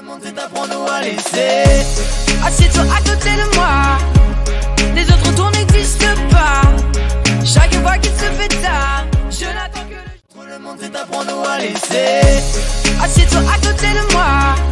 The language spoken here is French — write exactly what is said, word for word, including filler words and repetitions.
le monde c'est apprends-nous à laisser. Assieds-toi à côté de moi. Les autres tours n'existent pas. Chaque fois qu'il se fait tard, je n'attends que le... le monde c'est apprends-nous à laisser. Assieds-toi à côté de moi.